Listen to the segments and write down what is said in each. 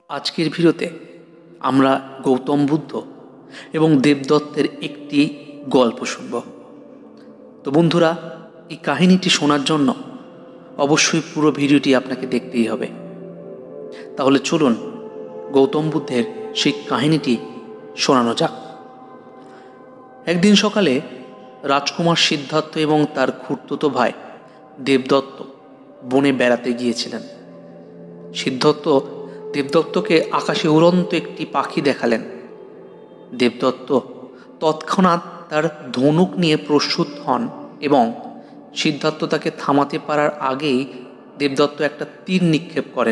আজকের ভিডিওতে আমরা গৌতম বুদ্ধ এবং দেবদত্তের একটি গল্প শুনব। তো বন্ধুরা, এই কাহিনীটি শোনার জন্য অবশ্যই পুরো ভিডিওটি আপনাকে দেখতেই হবে। তাহলে চলুন গৌতম বুদ্ধের সেই কাহিনীটি শোনানো যাক। একদিন সকালে রাজকুমার সিদ্ধার্থ এবং তার খুড়তুতো ভাই দেবদত্ত বনে বেড়াতে গিয়েছিলেন। সিদ্ধার্থ দেবদত্তকে আকাশে উড়ন্ত একটি পাখি দেখালেন। দেবদত্ত তৎক্ষণাৎ তার ধনুক নিয়ে প্রস্তুত হন এবং সিদ্ধার্থ তাকে থামাতে পারার আগেই দেবদত্ত একটা তীর নিক্ষেপ করেন।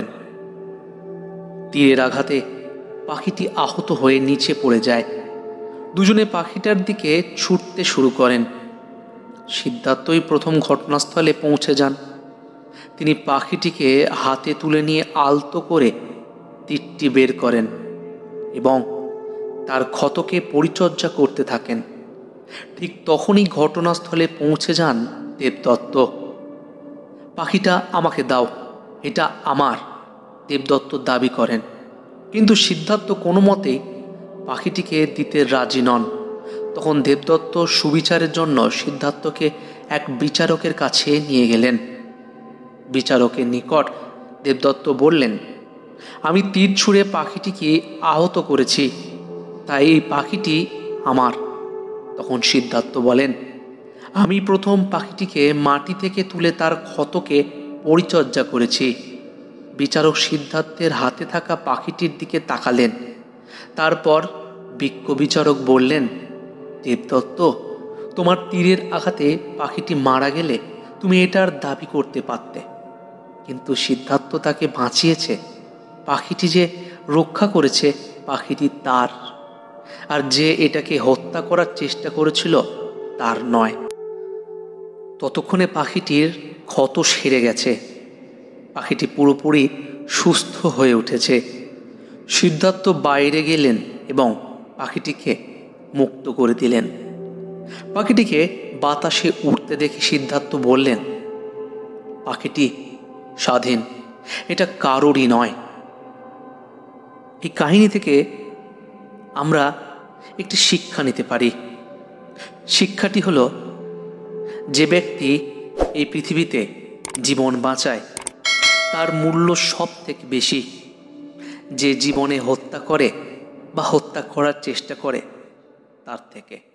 তীরের আঘাতে পাখিটি আহত হয়ে নিচে পড়ে যায়। দুজনে পাখিটার দিকে ছুটতে শুরু করেন। সিদ্ধার্থই প্রথম ঘটনাস্থলে পৌঁছে যান। তিনি পাখিটিকে হাতে তুলে নিয়ে আলতো করে তীরটি বের করেন এবং তার ক্ষতকে পরিচর্যা করতে থাকেন। ঠিক তখনই ঘটনাস্থলে পৌঁছে যান দেবদত্ত। পাখিটা আমাকে দাও, এটা আমার, দেবদত্ত দাবি করেন। কিন্তু সিদ্ধার্থ কোনো মতেই পাখিটিকে দিতে রাজি নন। তখন দেবদত্ত সুবিচারের জন্য সিদ্ধার্থকে এক বিচারকের কাছে নিয়ে গেলেন। বিচারকের নিকট দেবদত্ত বললেন, আমি তীর ছুঁড়ে পাখিটিকে আহত করেছি, তাই এই পাখিটি আমার। তখন সিদ্ধার্থ বলেন, আমি প্রথম পাখিটিকে মাটি থেকে তুলে তার ক্ষতকে পরিচর্যা করেছি। বিচারক সিদ্ধার্থের হাতে থাকা পাখিটির দিকে তাকালেন। তারপর বিজ্ঞ বিচারক বললেন, দেবদত্ত, তোমার তীরের আঘাতে পাখিটি মারা গেলে তুমি এটার দাবি করতে পারতে, কিন্তু সিদ্ধার্থ তাকে বাঁচিয়েছে। পাখিটি যে রক্ষা করেছে পাখিটি তার, আর যে এটাকে হত্যা করার চেষ্টা করেছিল তার নয়। ততক্ষণে পাখিটির ক্ষত সেরে গেছে, পাখিটি পুরোপুরি সুস্থ হয়ে উঠেছে। সিদ্ধার্থ বাইরে গেলেন এবং পাখিটিকে মুক্ত করে দিলেন। পাখিটিকে বাতাসে উড়তে দেখে সিদ্ধার্থ বললেন, পাখিটি স্বাধীন, এটা কারোরই নয়। এই কাহিনী থেকে আমরা একটি শিক্ষা নিতে পারি। শিক্ষাটি হলো, যে ব্যক্তি এই পৃথিবীতে জীবন বাঁচায় তার মূল্য সব থেকে বেশি যে জীবনে হত্যা করে বা হত্যা করার চেষ্টা করে তার থেকে।